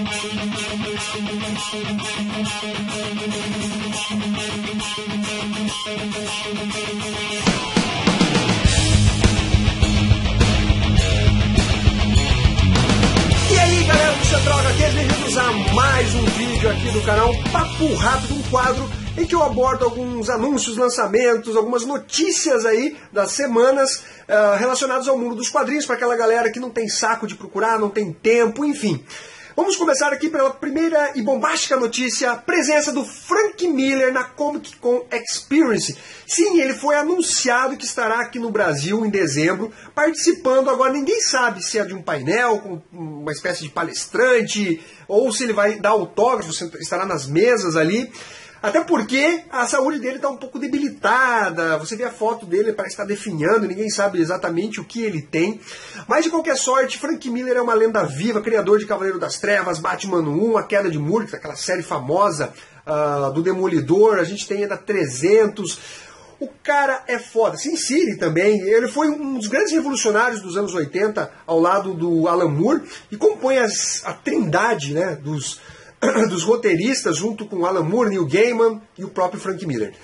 E aí galera do Central HQs, bem-vindos a mais um vídeo aqui do canal Papo Rápido, um quadro em que eu abordo alguns anúncios, lançamentos, algumas notícias aí das semanas relacionadas ao mundo dos quadrinhos, para aquela galera que não tem saco de procurar, não tem tempo, enfim. Vamos começar aqui pela primeira e bombástica notícia, a presença do Frank Miller na Comic Con Experience. Sim, ele foi anunciado que estará aqui no Brasil em dezembro, participando. Agora ninguém sabe se é de um painel, com uma espécie de palestrante, ou se ele vai dar autógrafo, estará nas mesas ali. Até porque a saúde dele está um pouco debilitada, você vê a foto dele, parece estar definhando, ninguém sabe exatamente o que ele tem. Mas de qualquer sorte, Frank Miller é uma lenda viva, criador de Cavaleiro das Trevas, Batman 1, A Queda de Murdoch, aquela série famosa do Demolidor, a gente tem ainda 300... O cara é foda. Sin City também, ele foi um dos grandes revolucionários dos anos 80, ao lado do Alan Moore, e compõe a trindade, né, dos roteiristas, junto com Alan Moore, Neil Gaiman e o próprio Frank Miller.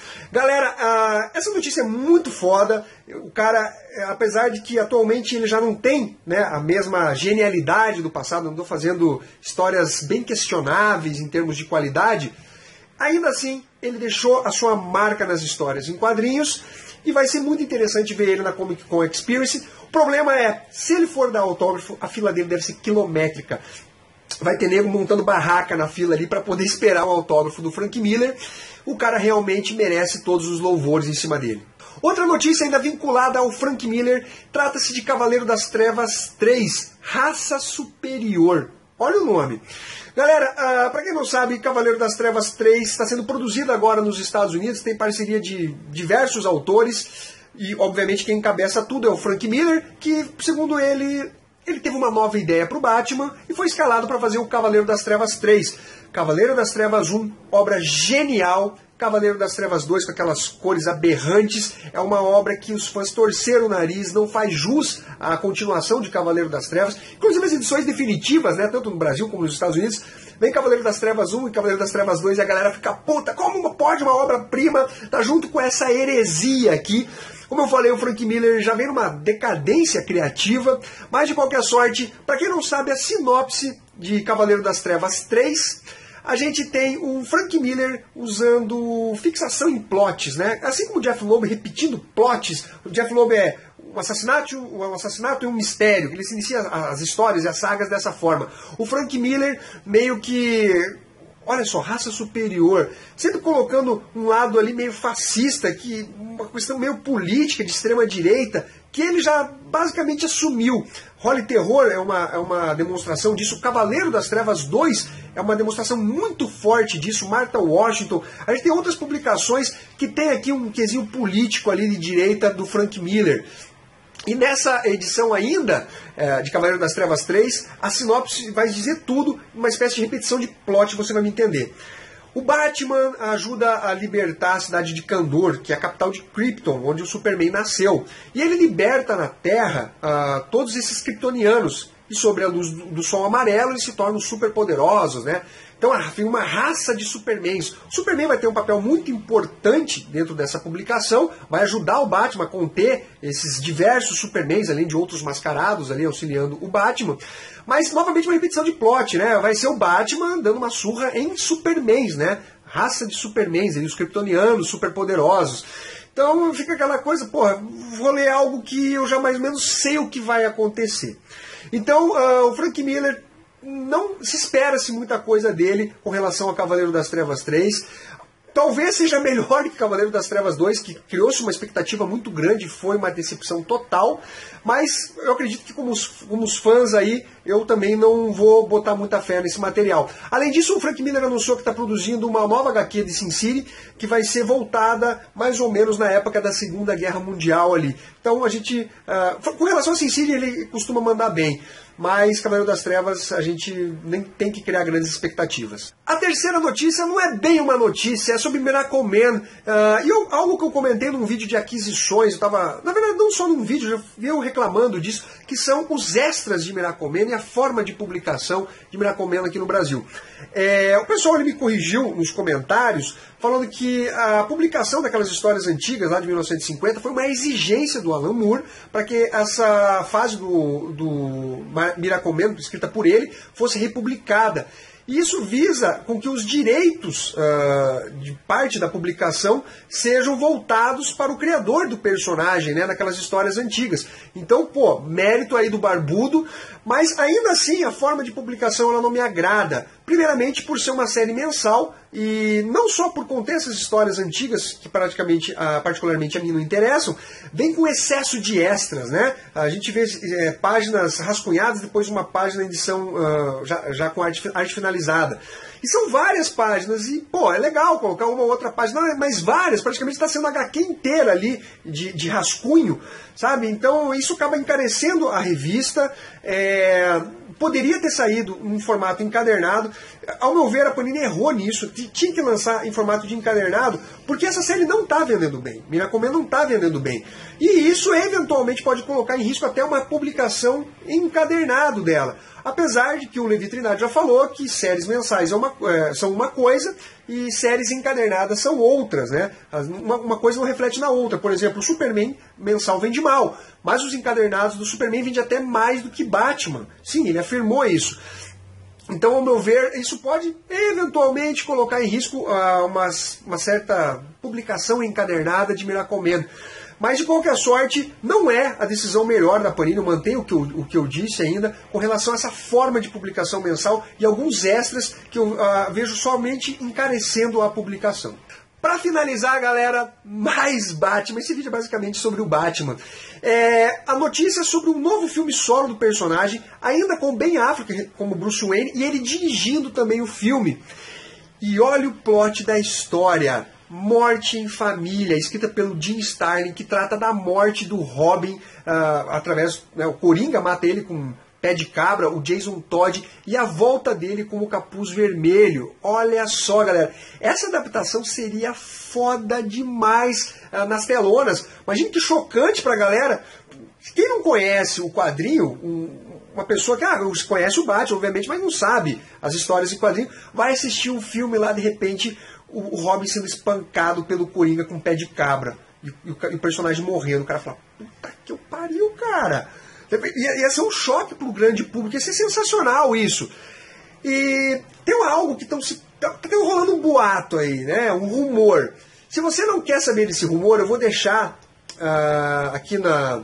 Galera, essa notícia é muito foda. O cara, apesar de que atualmente ele já não tem, né, a mesma genialidade do passado, andou fazendo histórias bem questionáveis em termos de qualidade, ainda assim ele deixou a sua marca nas histórias em quadrinhos e vai ser muito interessante ver ele na Comic Con Experience. O problema é, se ele for dar autógrafo, a fila dele deve ser quilométrica. Vai ter nego montando barraca na fila ali para poder esperar o autógrafo do Frank Miller. O cara realmente merece todos os louvores em cima dele. Outra notícia ainda vinculada ao Frank Miller, trata-se de Cavaleiro das Trevas 3, Raça Superior. Olha o nome. Galera, para quem não sabe, Cavaleiro das Trevas 3 está sendo produzido agora nos Estados Unidos, tem parceria de diversos autores, e obviamente quem encabeça tudo é o Frank Miller, que, segundo ele teve uma nova ideia para o Batman e foi escalado para fazer o Cavaleiro das Trevas 3. Cavaleiro das Trevas 1, obra genial. Cavaleiro das Trevas 2, com aquelas cores aberrantes, é uma obra que os fãs torceram o nariz, não faz jus à continuação de Cavaleiro das Trevas. Inclusive as edições definitivas, né, tanto no Brasil como nos Estados Unidos, vem Cavaleiro das Trevas 1 e Cavaleiro das Trevas 2 e a galera fica, puta, como pode uma obra-prima tá junto com essa heresia aqui? Como eu falei, o Frank Miller já vem numa decadência criativa, mas de qualquer sorte, para quem não sabe a sinopse de Cavaleiro das Trevas 3, a gente tem o Frank Miller usando fixação em plots, né? Assim como o Jeff Loeb repetindo plots. O Jeff Loeb é um assassinato e um mistério. Ele se inicia as histórias e as sagas dessa forma. O Frank Miller meio que... Olha só, raça superior, sempre colocando um lado ali meio fascista, uma questão meio política, de extrema direita, que ele já basicamente assumiu. Holy Terror é uma demonstração disso. Cavaleiro das Trevas 2 é uma demonstração muito forte disso. Martha Washington. A gente tem outras publicações que tem aqui um quesinho político ali de direita do Frank Miller. E nessa edição ainda, de Cavaleiro das Trevas 3, a sinopse vai dizer tudo, uma espécie de repetição de plot, você vai me entender. O Batman ajuda a libertar a cidade de Kandor, que é a capital de Krypton, onde o Superman nasceu. E ele liberta na Terra todos esses kryptonianos. E sobre a luz do sol amarelo eles se tornam super poderosos, né? Então tem uma raça de Supermans. O Superman vai ter um papel muito importante dentro dessa publicação, vai ajudar o Batman a conter esses diversos Supermans, além de outros mascarados ali auxiliando o Batman. Mas novamente uma repetição de plot, né? Vai ser o Batman dando uma surra em Supermans, né? Raça de Supermans, ali, os kryptonianos super poderosos. Então fica aquela coisa, porra, vou ler algo que eu já mais ou menos sei o que vai acontecer. Então o Frank Miller, não se espera-se muita coisa dele com relação a Cavaleiro das Trevas 3. Talvez seja melhor que Cavaleiro das Trevas 2, que criou-se uma expectativa muito grande e foi uma decepção total. Mas eu acredito que como os fãs aí, eu também não vou botar muita fé nesse material. Além disso, o Frank Miller anunciou que está produzindo uma nova HQ de Sin City, que vai ser voltada mais ou menos na época da Segunda Guerra Mundial ali. Então a gente, com relação a Sin City, ele costuma mandar bem. mas Cavaleiro das Trevas a gente nem tem que criar grandes expectativas. A terceira notícia não é bem uma notícia, é sobre Miracle Man, algo que eu comentei num vídeo de aquisições, eu tava, na verdade não só num vídeo, já vi eu reclamando disso, que são os extras de Miracle Man e a forma de publicação de Miracle Man aqui no Brasil. O pessoal ele me corrigiu nos comentários, falando que a publicação daquelas histórias antigas, lá de 1950, foi uma exigência do Alan Moore para que essa fase do Miracle Man, escrita por ele, fosse republicada. E isso visa com que os direitos de parte da publicação sejam voltados para o criador do personagem, né, naquelas histórias antigas. Então, pô, mérito aí do Barbudo, mas ainda assim a forma de publicação ela não me agrada. Primeiramente por ser uma série mensal e não só por conter essas histórias antigas que particularmente a mim não interessam, vem com excesso de extras, né? A gente vê páginas rascunhadas, depois uma página em edição já com arte finalizada. E são várias páginas e, pô, é legal colocar uma ou outra página, mas várias, praticamente está sendo a HQ inteira ali de rascunho, sabe? Então isso acaba encarecendo a revista, poderia ter saído em formato encadernado. Ao meu ver, a Panini errou nisso, tinha que lançar em formato de encadernado, porque essa série não está vendendo bem, Miracle Man não está vendendo bem. E isso eventualmente pode colocar em risco até uma publicação encadernado dela. Apesar de que o Levi Trindade já falou que séries mensais são uma coisa e séries encadernadas são outras, né? Uma coisa não reflete na outra. Por exemplo, o Superman mensal vende mal, mas os encadernados do Superman vendem até mais do que Batman. Sim, ele afirmou isso. Então, ao meu ver, isso pode eventualmente colocar em risco uma certa publicação encadernada de Miracle Man. Mas, de qualquer sorte, não é a decisão melhor da Panini. Eu mantenho o que eu disse ainda com relação a essa forma de publicação mensal e alguns extras que eu vejo somente encarecendo a publicação. Para finalizar, galera, mais Batman. Esse vídeo é basicamente sobre o Batman. A notícia é sobre um novo filme solo do personagem, ainda com Ben Affleck como Bruce Wayne, e ele dirigindo também o filme. E olha o plot da história. Morte em Família, escrita pelo Jim Starlin, que trata da morte do Robin através... o Coringa mata ele com pé de cabra, o Jason Todd, e a volta dele com o Capuz Vermelho. Olha só, galera, essa adaptação seria foda demais nas telonas. Imagina que chocante pra galera. Quem não conhece o quadrinho, uma pessoa que conhece o Batman, obviamente, mas não sabe as histórias em quadrinho, vai assistir um filme lá, de repente... o Robin sendo espancado pelo Coringa com pé de cabra. E o personagem morrendo. O cara fala, puta que eu pariu, cara. Ia ser um choque pro grande público. Ia ser sensacional isso. E tem algo que tá rolando um boato aí, né? Um rumor. Se você não quer saber desse rumor, eu vou deixar aqui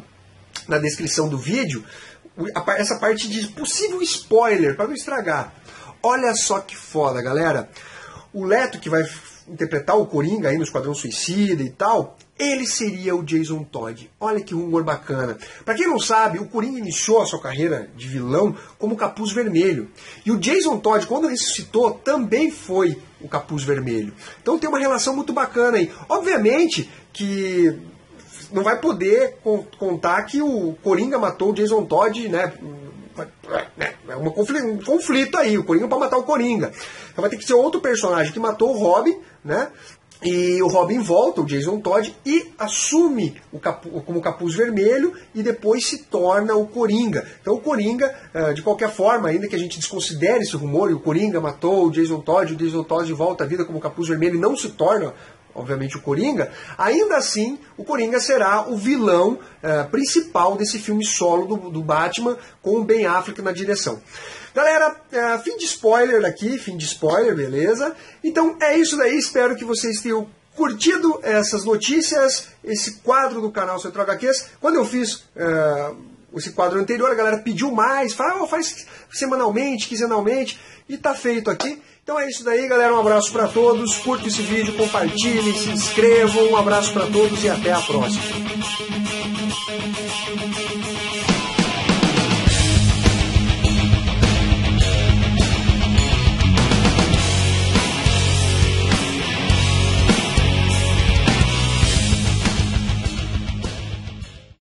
na descrição do vídeo essa parte de possível spoiler, para não estragar. Olha só que foda, galera. O Leto, que vai interpretar o Coringa aí no Esquadrão Suicida e tal, ele seria o Jason Todd. Olha que rumor bacana. Pra quem não sabe, o Coringa iniciou a sua carreira de vilão como Capuz Vermelho. E o Jason Todd, quando ressuscitou, também foi o Capuz Vermelho. Então tem uma relação muito bacana aí. Obviamente que não vai poder contar que o Coringa matou o Jason Todd, né? É um conflito aí, o Coringa para matar o Coringa. Então vai ter que ser outro personagem que matou o Robin, né? E o Robin volta, o Jason Todd, e assume como Capuz Vermelho e depois se torna o Coringa. Então o Coringa, de qualquer forma, ainda que a gente desconsidere esse rumor, e o Coringa matou o Jason Todd volta à vida como Capuz Vermelho e não se torna, obviamente, o Coringa, ainda assim o Coringa será o vilão principal desse filme solo do Batman, com o Ben Affleck na direção. Galera, fim de spoiler aqui, beleza? Então é isso daí, espero que vocês tenham curtido essas notícias, esse quadro do canal Centro HQs. Quando eu fiz esse quadro anterior, a galera pediu mais, faz semanalmente, quinzenalmente, e tá feito aqui. Então é isso daí, galera. Um abraço para todos. Curta esse vídeo, compartilhem, se inscrevam. Um abraço para todos e até a próxima.